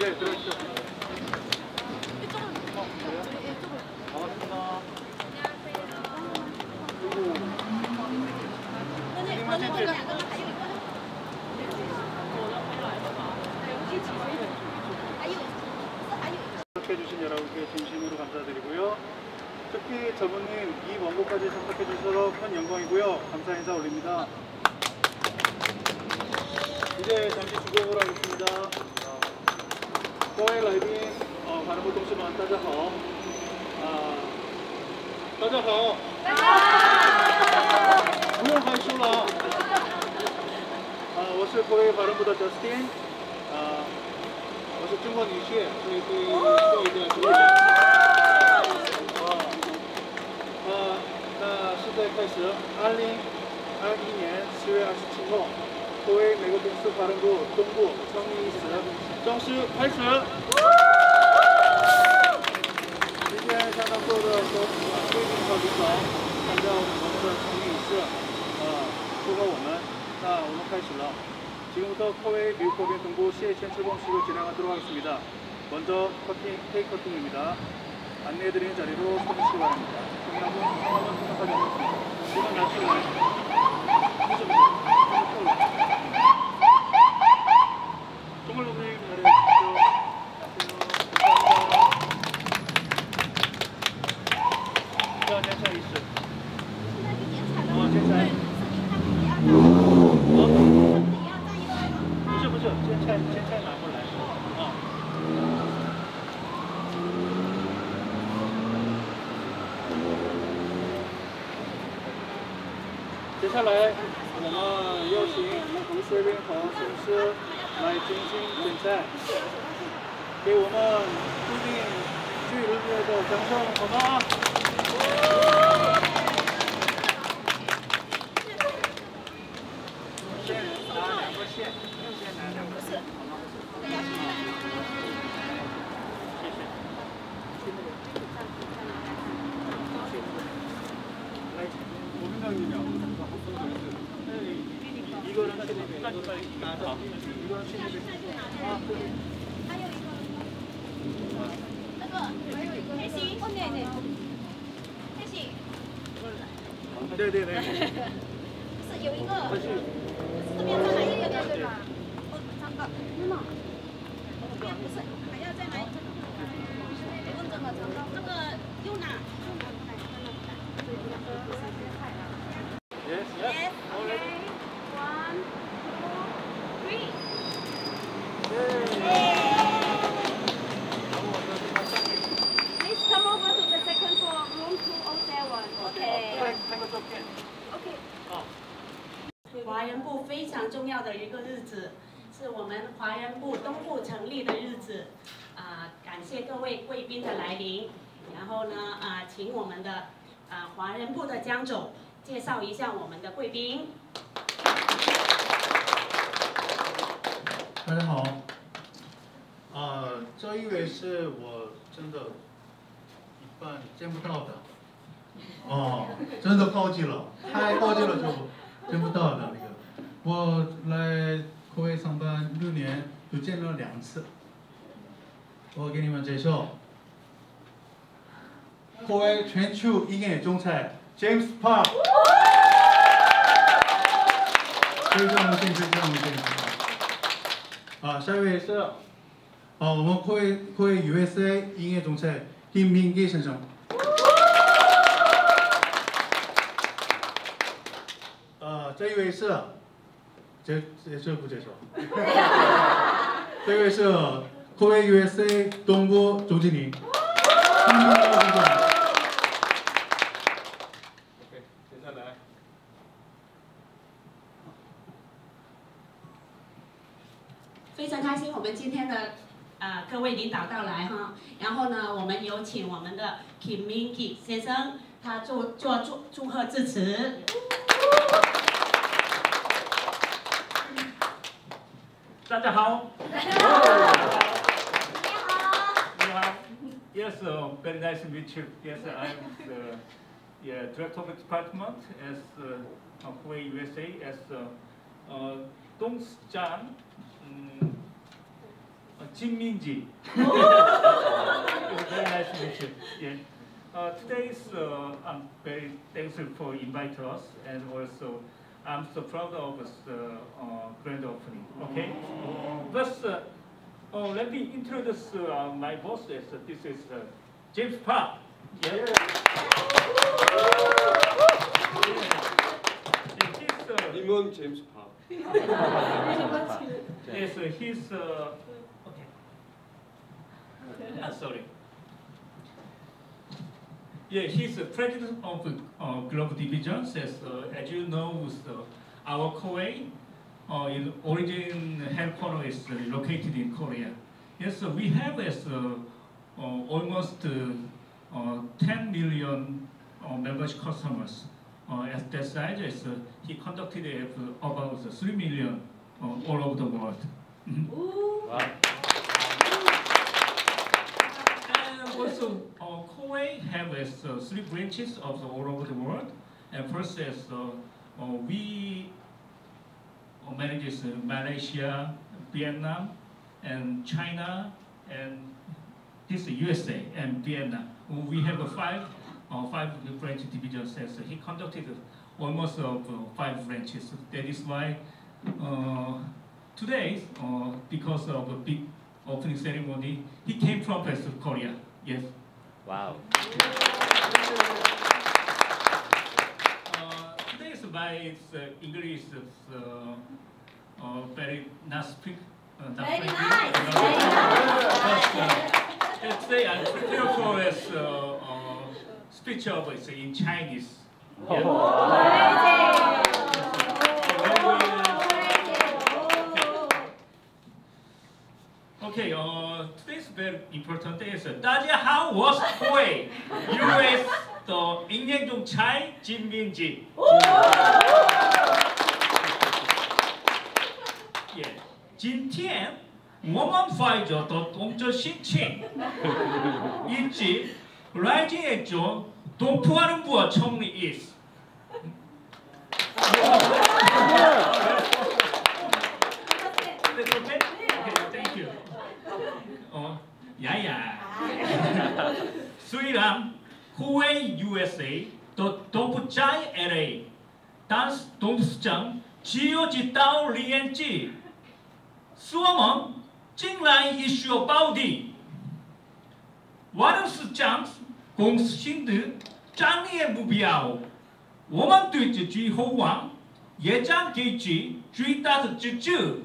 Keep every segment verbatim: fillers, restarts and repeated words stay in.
네, 들어주시죠. 반갑습니다. 해주신 여러분께 진심으로 감사드리고요. 특히 저분님 이 원고까지 선택해 주셔서 큰 영광이고요. 감사 인사 올립니다. 이제 잠시 주곡을 하겠습니다. 各位来宾，呃，韩国同事们，大家好。啊、呃，大家好。大家好。不用害羞了。啊、呃，我是国外法律部的 Justin。啊、呃，我是中国女婿，所以对说一点中文。啊，呃，那现在开始，二零二一年十月二十七号。 作为美国公司法律部东部成立仪式正式开始。今天相当多的贵宾和领导参加我们的成立仪式，啊，包括我们，那我们开始了。지금부터 코웨이 미국 법인 동부 시의 실공식을 진행하도록 하겠습니다. 먼저 커팅, 케이크 커팅입니다. 안내해드리는 자리로 서주시기 바랍니다. 성함은 성함은 생각하지 않습니다. 지금 날씨는 정말 오늘 잘해주십시오. 감사합니다. 자, 제차 있어. 어, 제차. 어? 不是不是，现在现在拿过来。啊。接下来我们有请贵宾和同事来进行点菜，给我们固定剧日的掌声好吗？先拿两个线，先拿两个线，好吗？谢谢。来，我们让你聊。 이거는 빨리 빨리 나가. 이거는 아,还有一个那个还有一个黑心哦对对黑心对对对是有一个是这边再来一个对吧哦三个真的这边不是还要再来一个问这个这个又拿 Yes yes okay One, two, three. Please come over to the second floor, room two oh seven. Okay. Okay. 华人部非常重要的一个日子，是我们华人部东部成立的日子。啊、呃，感谢各位贵宾的来临。然后呢，啊、呃，请我们的啊、呃、华人部的江总介绍一下我们的贵宾。 大家好，啊、呃，这一位是我真的一般见不到的，哦，真的高级了，太高级了，就见不到的那个。我来科威上班六年，就见了两次。我给你们介绍，科威全球一眼总裁 James Park， 非常荣幸，非常荣幸。 啊，下一位是，啊，我们科威科威 U S A 营业总裁金明基先生。啊，这一位是，这这这不介绍。这位是科威 U S A 东部总经理。OK， 接下来。 非常开心，我们今天的啊、呃、各位领导到来哈，然后呢，我们有请我们的 Kim Min-ki 先生，他做做祝祝贺致辞。 大家好。 大家好。 你好。Yes, uh, very nice to meet you. Yes, I'm the yeah, director of the department as uh, Huawei U S A as uh, uh, Dong Jan. Um, Jin Min-ji. Very nice to meet you. Yeah. Uh, today is, uh, I'm very thankful for inviting us, and also I'm so proud of the uh, grand opening. Okay. First, uh, uh, let me introduce uh, my boss. As, uh, this is uh, James Park. Yeah. Yeah. He's, uh, Limon James Park. Yes, uh, he's. Uh, okay. Uh, sorry. Yeah, he's the president of uh, Global Divisions. As, uh, as you know, uh, our Koei, uh, in origin headquarters is uh, located in Korea. Yes, uh, we have as uh, uh, almost uh, uh, ten million uh, membership customers. Uh, at that size, as, uh, he conducted uh, about three million uh, all over the world. Mm-hmm. Wow. And also, uh, Koei have uh, three branches of the all over the world. And first is uh, uh, we uh, manages uh, Malaysia, Vietnam, and China, and this U S A and Vietnam. We have uh, five uh, five branch divisions. As he conducted almost uh, five branches. That is why uh, today, uh, because of a big opening ceremony, he came from South Korea. Yes. Wow. Uh, today is my uh, English is uh, uh, very not speak. Uh, not Very friendly. nice. Uh, Very nice. but, uh, let's say I'm prepared for this uh, uh, speech of it in Chinese. Yeah. Okay, uh, today's very important day is 大家好，我是 Koei U S 的营业总裁金明吉。Yeah， 今天我们怀着的动作心情，以及来自中东普阿伦部총리意思。That's okay? Okay, thank you. 어, 야야. 虽然 Koei U S A 的东部在 L A， 但是董事长只有知道年纪，是我们将来一需要保的。我们是将公司新的战略目标，我们对自己渴望也将给予最大的支持。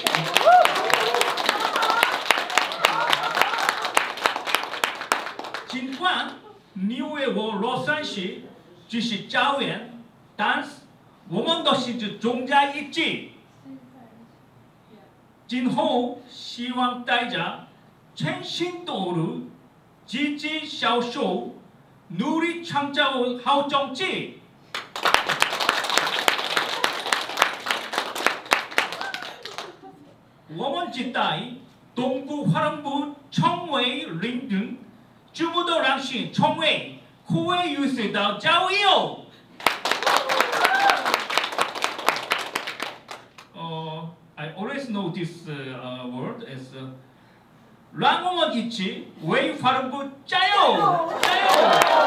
尽管纽约和洛杉矶只是校园，但是我们的心智重在一起。今后希望大家全心投入，积极销售，努力创造好成绩。我们期待东部华人部成为领军，全部都让心成为Koei U S A的加油。呃 I always know this uh, word as uh, 让我们一起为华人部加油！加油！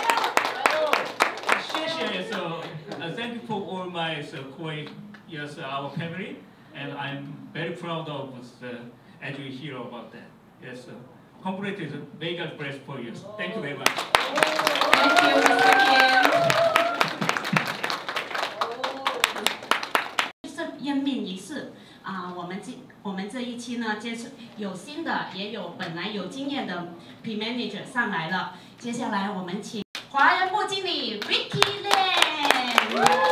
谢谢 so, uh, thank you for all my so, Koei, yes, our family. And I'm very proud of uh, as you hear about that. Yes, uh, congratulations, may God bless for you. Thank you very much. Thank you, Mister Kim. 是任命仪式啊，我们这我们这一期呢，接触有新的，也有本来有经验的 P Manager 上来了。接下来我们请华人部经理 Ricky Lam。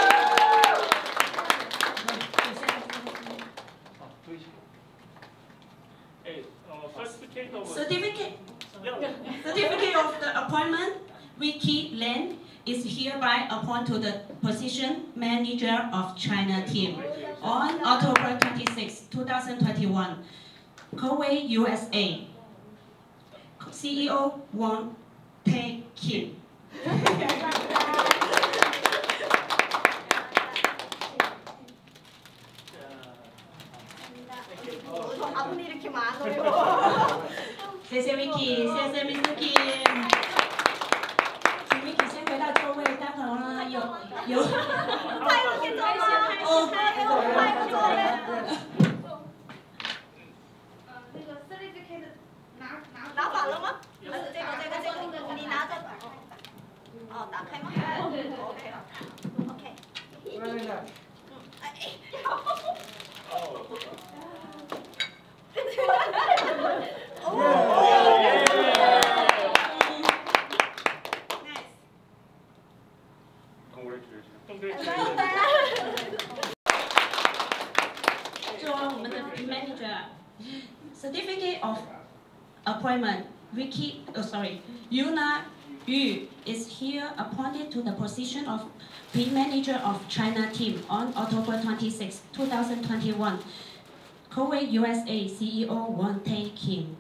Certificate of Certificate, yeah. certificate of the appointment. Ricky Lam is hereby appointed to the position manager of China team on October twenty-sixth, two thousand twenty-one. Koei U S A. C E O Wang Tae Kim. 저분이 이렇게 많아. 谢谢 Vicky， 谢谢 Mister Kim。请 Vicky 先回到座位，待会儿呢有有。 还有节奏吗？ 哦， 还有还有座位。呃，那个 certificate 拿拿拿反了吗？不是这个这个这个，你拿着打开。哦，打开吗？对对 ，OK 了 ，OK。嗯，哎。 作为我们的 manager certificate of appointment, Vicky, oh sorry, Yuna Yu is here appointed to the position of P-Manager of China team on October twenty-sixth, two thousand twenty-one. Kuwait U S A C E O Won Tae Kim.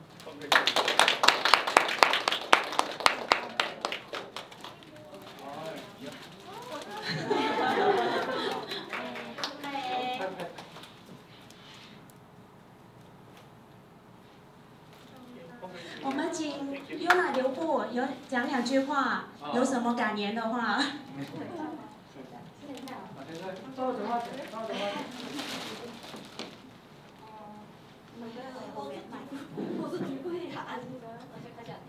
OK。 我们请 Yuna 留步，有讲两句话，有什么感言的话？ 我是女贵呀，我先开讲。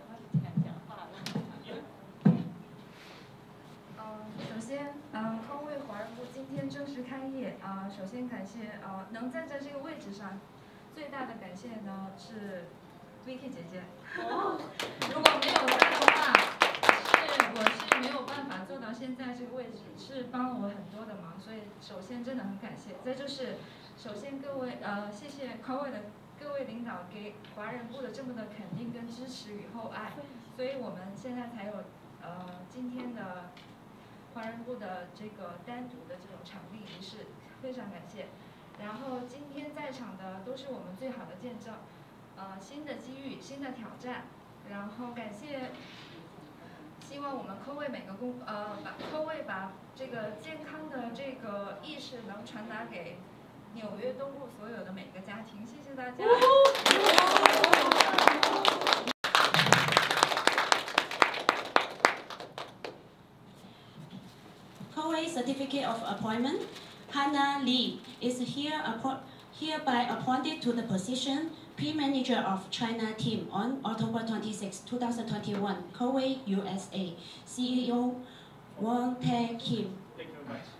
呃，首先，嗯，康卫华人部今天正式开业啊、呃，首先感谢呃，能站在这个位置上，最大的感谢呢是 Vicky 姐姐。如果没有她的话，是我是没有办法做到现在这个位置，是帮了我很多的忙，所以首先真的很感谢。再就是，首先各位呃，谢谢康卫的各位领导给华人部的这么的肯定跟支持与厚爱，所以我们现在才有呃今天的。华人部的这个单独的这种场地仪式，非常感谢。然后今天在场的都是我们最好的见证，呃，新的机遇，新的挑战。然后感谢，希望我们科卫每个工呃把科卫把这个健康的这个意识能传达给纽约东部所有的每个家庭，谢谢大家。 Kuwait Certificate of Appointment, Hannah Lee is here appo hereby appointed to the position P-Manager of China team on October twenty-sixth, two thousand twenty-one, Kuwait, U S A. C E O Won Tae Kim. Thank you very much.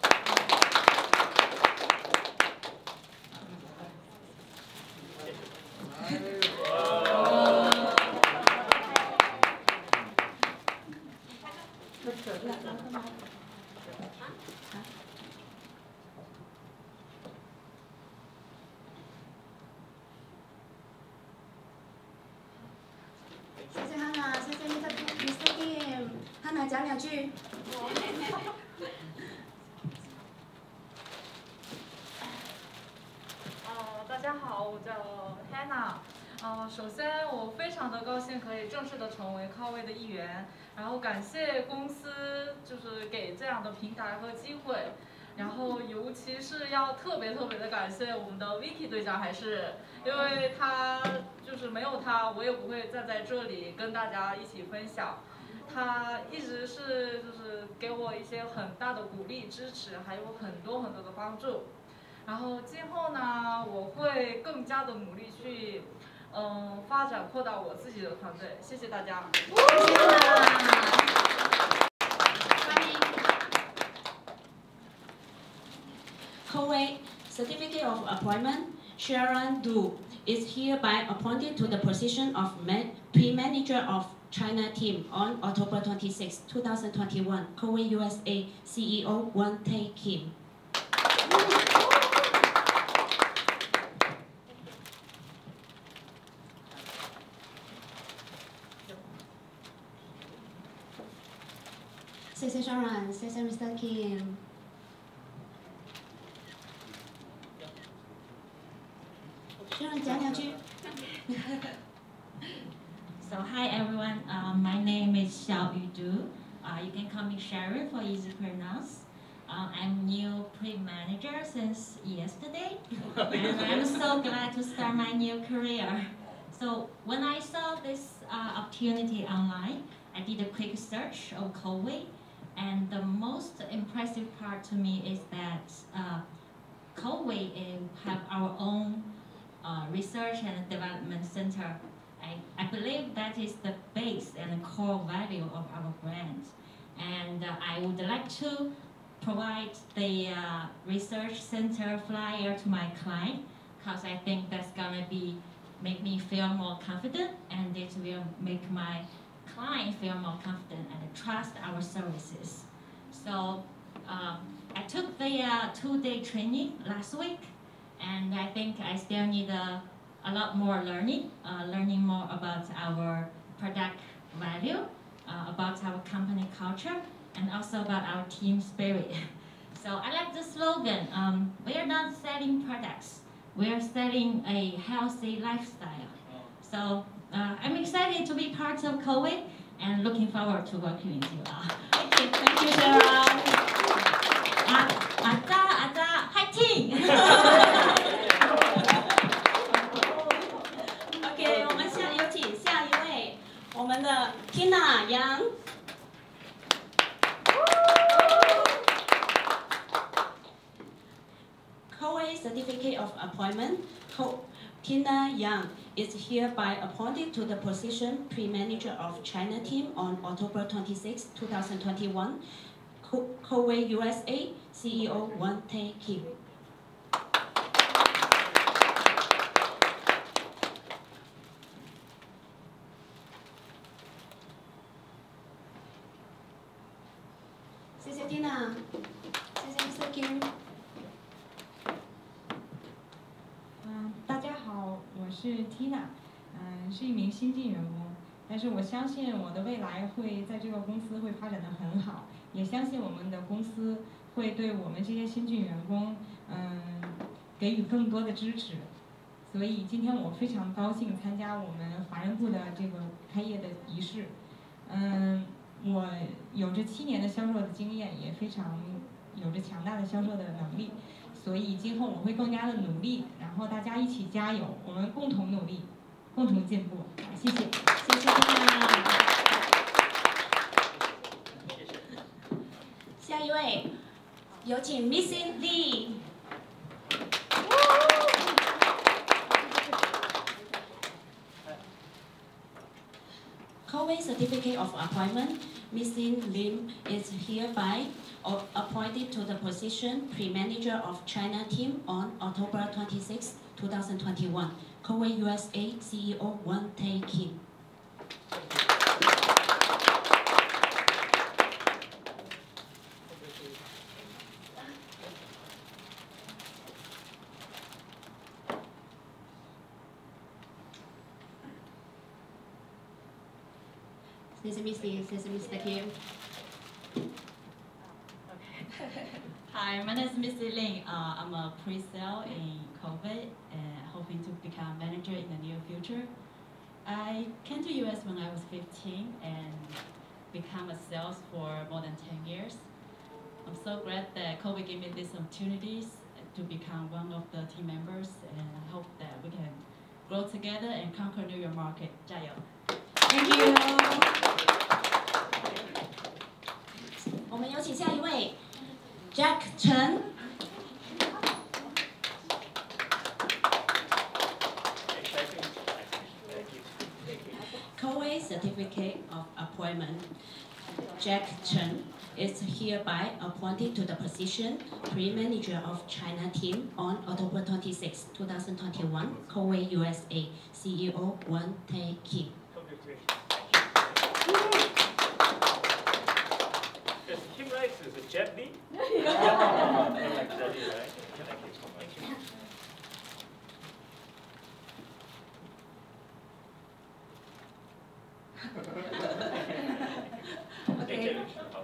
谢谢 Hannah， 谢谢 Mister Kim。Hannah 讲两句。 呃，大家好，我叫 Hannah。呃，首先我非常的高兴可以正式的成为康卫的一员，然后感谢公司就是给这样的平台和机会，然后尤其是要特别特别的感谢我们的 Vicky 队长，还是因为他就是没有他，我也不会站在这里跟大家一起分享。他一直是就是给我一些很大的鼓励、支持，还有很多很多的帮助。然后今后呢，我会更加的努力去。嗯，发展扩大我自己的团队，谢谢大家。 谢谢欢迎。Kuwait Certificate of Appointment, Sharon Du is hereby appointed to the position of P-Manager of China team on October twenty-sixth, two thousand twenty-one, Kuwait U S A C E O Won Tae Kim.谢谢 Sharon， 谢谢 Mister Kim。Sharon 讲两句。 So hi everyone, uh, my name is Xiao Yudu. Uh, you can call me Sharon for easy pronounce. Uh, I'm new pre-manager since yesterday, and I'm so glad to start my new career. So when I saw this uh, opportunity online, I did a quick search of Coway, and the most impressive part to me is that uh, Coway have our own uh, research and development center. I, I believe that is the base and the core value of our brand. And uh, I would like to provide the uh, research center flyer to my client, because I think that's gonna be make me feel more confident, and it will make my client feel more confident and trust our services. So uh, I took the uh, two-day training last week, and I think I still need a, a lot more learning, uh, learning more about our product value, uh, about our company culture, and also about our team spirit. So I like the slogan, um, we are not selling products, we are selling a healthy lifestyle. So uh, I'm excited to be part of Coway and looking forward to working with you all. Thank you, thank you, Cheryl. 아자, 아자, 화이팅! OK， 我们现在有请下一位，我们的 Tina 杨。Coway Certificate of Appointment. Tina Yang is hereby appointed to the position Pre-Manager of China Team on October twenty-sixth, two thousand twenty-one. Coway U S A C E O Wan Tae Kim. Thank you, Tina. Thank you, Mister Kim. 嗯，大家好，我是 Tina， 嗯，是一名新进员工，但是我相信我的未来会在这个公司会发展的很好，也相信我们的公司会对我们这些新进员工，嗯，给予更多的支持。所以今天我非常高兴参加我们法人部的这个开业的仪式。嗯，我有着七年的销售的经验，也非常有着强大的销售的能力。 所以今后我会更加的努力，然后大家一起加油，我们共同努力，共同进步。谢谢， 谢谢大家。下一位，有请 Missus Lee。Coway Certificate of Appointment. Missus Lim is hereby appointed to the position Pre-Manager of China Team on October twenty-sixth, two thousand twenty-one. Coway U S A C E O Wan Tae Kim. This is Mister This is Mister Kim. Hi, my name is Missus Ling. Uh, I'm a pre-sale in Coway and hoping to become manager in the near future. I came to U S when I was fifteen and become a sales for more than ten years. I'm so glad that Coway gave me these opportunities to become one of the team members, and I hope that we can grow together and conquer New York market. 加油! Thank you. 我们有请下一位 Jack Chen。Coway Certificate of Appointment. Jack Chen is hereby appointed to the position Pre-Manager of China Team on October twenty-sixth, two thousand twenty-one. Coway U S A C E O Wan Tae Kim. Is Kim right? Is it Jet Li? I like Jet Li, right? Thank you so much. Okay.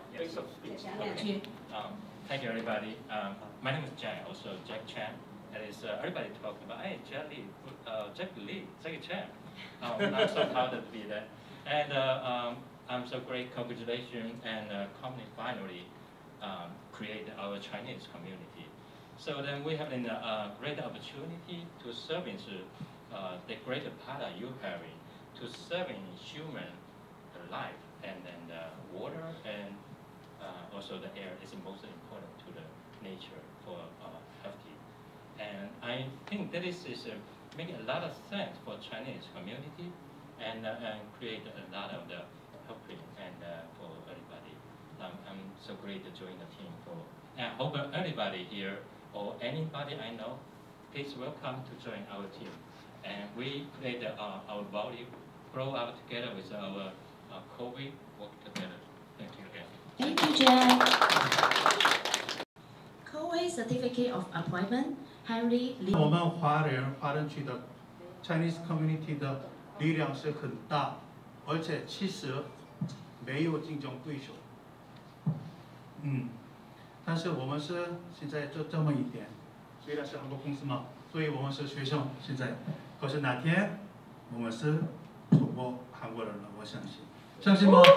Um, thank you, everybody. Um, my name is Jack, also Jack Chan. And it's uh, everybody talking about, hey, Jet Li, uh, Jack Li, Jackie Chan. Um, I'm so proud to be there. And uh, um, I'm so great. Congratulations, and uh, company finally um, created our Chinese community. So then we have a uh, great opportunity to service uh, the greater part are you having to serving human life, and then the water and uh, also the air is most important to the nature for uh, healthy. And I think that is, is uh, make a lot of sense for Chinese community, and, uh, and create a lot of the helping and uh, for everybody. Um, I'm so great to join the team for. And I hope everybody here or anybody I know, please welcome to join our team. And we create uh, our value, grow up together with our uh, COVID, work together. Thank you again. Thank you, Jack. Coway Certificate of Appointment, Henry Lee. 我们华人华人区的 Chinese community 的力量是很大，而且其实没有竞争对手。嗯，但是我们是现在就这么一点，虽然是韩国公司嘛，所以我们是学生现在，可是哪天我们是中国韩国人了，我相信，相信吗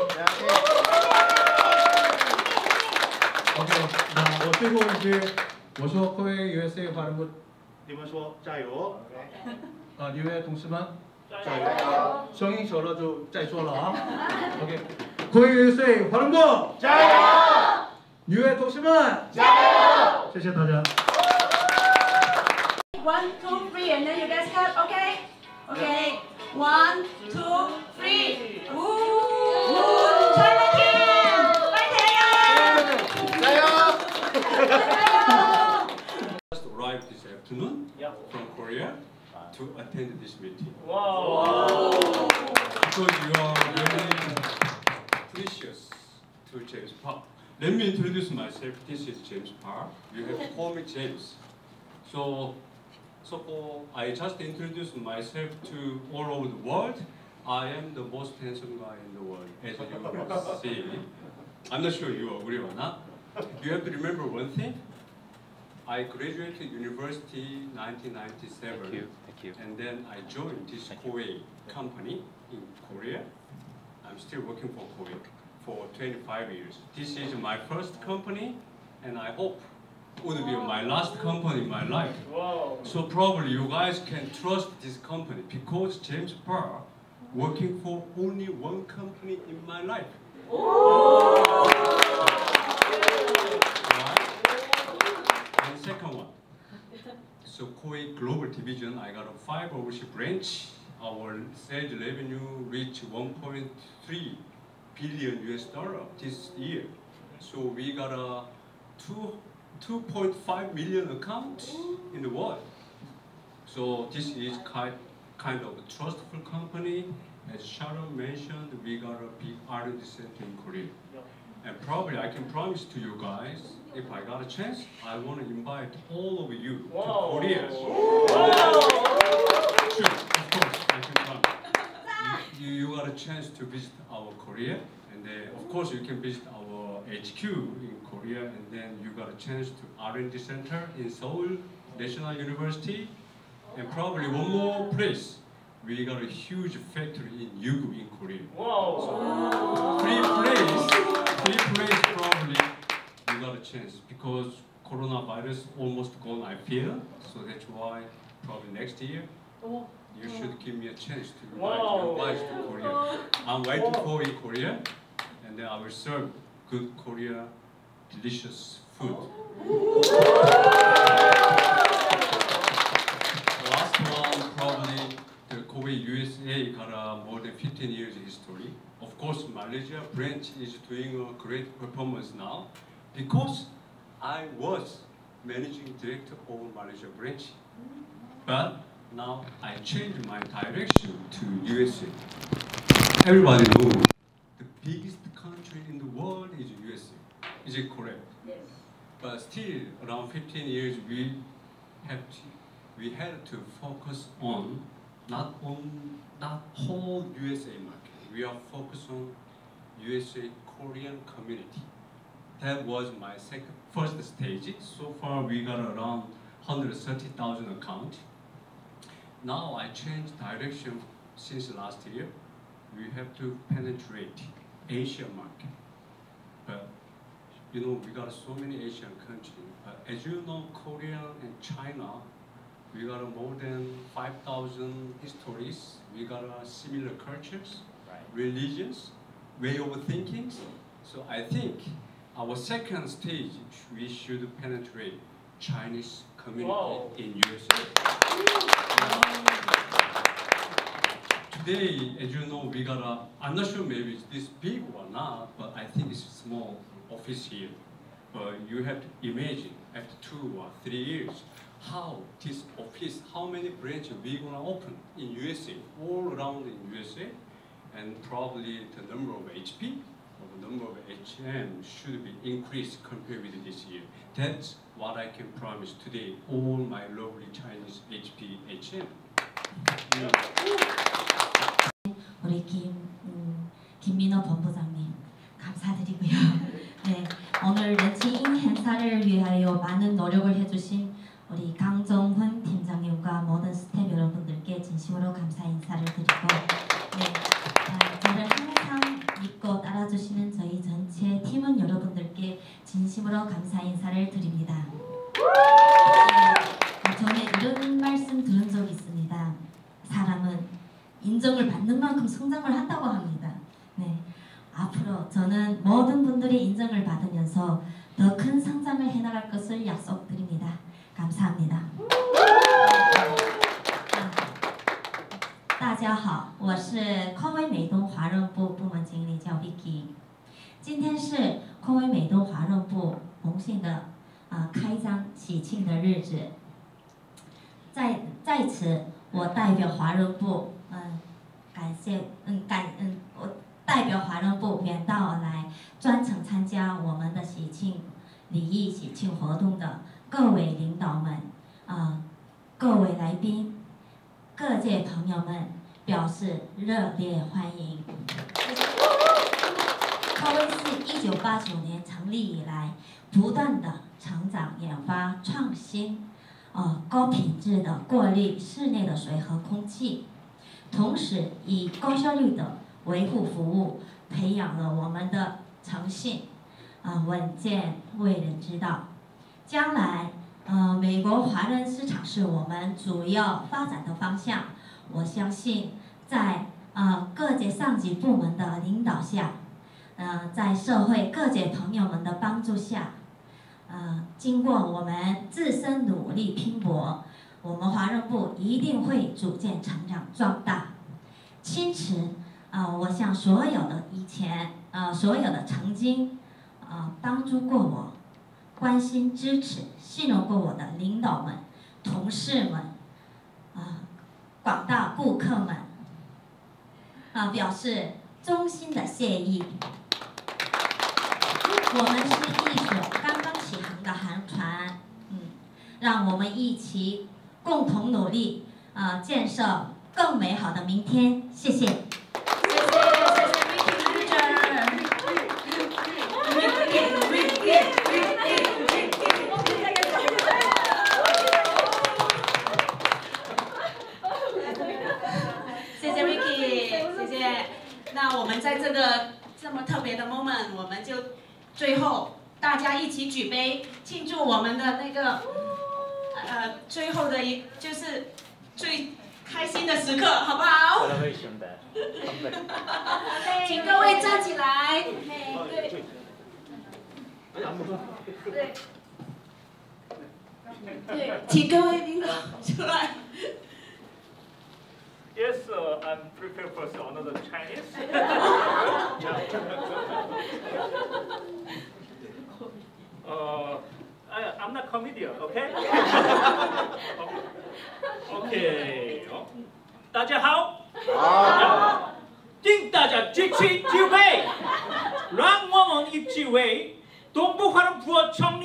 ？OK， 那我最后一句，我说各位 U S A 华人部，你们说加油。啊，纽约同事们，加油！声音小了就再说了啊。OK， 各位 U S A 华人部，加油！纽约同事们，加油！谢谢大家。 One, two, three, and then you guys clap. Okay? Okay. One, two, three. Ooh, China King! Just arrived this afternoon from Korea to attend this meeting. Wow! Because you are very precious to James Park. Let me introduce myself. This is James Park. You have called me James. So, so for, I just introduced myself to all over the world. I am the most handsome guy in the world, as you will see. I'm not sure you agree or not. You have to remember one thing. I graduated university nineteen ninety-seven. Thank you. Thank you. And then I joined this Coway company in Korea. I'm still working for Coway for twenty-five years. This is my first company, and I hope it would be my last company in my life. Wow. So probably you guys can trust this company because James Park working for only one company in my life. Right? And second one. So Coway Global Division, I got a five overseas branch. Our sales revenue reached one point three billion U S dollar this year. So we got a two two point five million accounts in the world. So this is kind kind of a trustful company. As Sharon mentioned, we got a big R and D center in Korea. And probably I can promise to you guys, if I got a chance, I want to invite all of you Wow. to Korea. Wow. Sure, of course, I can promise. You, you got a chance to visit our Korea, and then of course you can visit our H Q in Korea, and then you got a chance to R and D center in Seoul National University, and probably one more place. We got a huge factory in Yugu in Korea. Wow. So three place, three place probably you got a chance because coronavirus almost gone, I feel. So that's why probably next year you should give me a chance to invite Wow. you guys to Korea. I'm waiting for in Korea, and then I will serve good Korea delicious food. The last one probably. The Coway U S A got a more than fifteen years history. Of course, Malaysia branch is doing a great performance now because I was managing director of Malaysia branch. But now I changed my direction to U S A. Everybody knows the biggest country in the world is U S A. Is it correct? Yes. But still, around fifteen years, we have to, we had to focus on not on not whole U S A market. We are focused on U S A Korean community. That was my second first stage. So far we got around one hundred thirty thousand accounts. Now I changed direction since last year. We have to penetrate Asia market. But you know we got so many Asian countries. But as you know, Korea and China We got more than five thousand histories. We got uh, similar cultures, Right. religions, way of thinking. So I think our second stage, we should penetrate Chinese community Wow. in U S A. Today, as you know, we got a, I'm not sure maybe it's this big or not, but I think it's a small office here. But you have to imagine after two or three years, how this office, how many branches we gonna open in U S A, all around in U S A, and probably the number of H P or the number of H M should be increased compared with this year. That's what I can promise today, all my lovely Chinese H P, H M. 우리 김, 음, 김민호 본부장님 감사드리고요. 네, 오늘 런치인 행사를 위하여 많은 노력을 해주신 우리 강정훈 팀장님과 모든 스태프 여러분들께 진심으로 감사 인사를 드리고, 네, 아, 저를 항상 믿고 따라주시는 저희 전체 팀원 여러분들께 진심으로 감사 인사를 드립니다. 네, 전에 이런 말씀 들은 적이 있습니다. 사람은 인정을 받는 만큼 성장을 한다고 합니다. 네, 앞으로 저는 모든 분들이 인정을 받으면서 더 큰 성장을 해나갈 것을 약속드립니다. 감사합니다. 大家好，我是匡威美东华润部部门经理，叫 Vicky。今天是匡威美东华润部荣幸的啊、呃、开张喜庆的日子，在在此我代表华润部。 嗯，感谢，嗯感嗯，我代表华润部远道而来，专程参加我们的喜庆礼仪喜庆活动的各位领导们，啊、呃，各位来宾，各界朋友们，表示热烈欢迎。匡威是一九八九年成立以来，不断的成长、研发、创新，呃，高品质的过滤室内的水和空气。 同时，以高效率的维护服务，培养了我们的诚信，啊、呃，稳健为人之道。将来，呃，美国华人市场是我们主要发展的方向。我相信，在呃各界上级部门的领导下，呃，在社会各界朋友们的帮助下，呃，经过我们自身努力拼搏。 我们华润部一定会逐渐成长壮大。其实，啊、呃，我向所有的以前，呃，所有的曾经，啊、呃，帮助过我、关心支持、信任过我的领导们、同事们，啊、呃，广大顾客们，啊、呃，表示衷心的谢意。我们是一所刚刚起航的航船，嗯，让我们一起。 共同努力，啊、呃，建设更美好的明天。谢谢。谢谢，谢谢 Vicky Manager。谢谢 Vicky， 谢谢。那我们在这个这么特别的 moment， 我们就最后大家一起举杯，庆祝我们的那个。 呃，最后的一就是最开心的时刻，好不好？请各位站起来。对。对。对，请各位领导出来。 Yes, uh, I'm prepared for another Chinese. uh, I, I'm not comedian, okay? OK， 哦，大家好，好，请大家举起酒杯，让我们一起为东部华人部成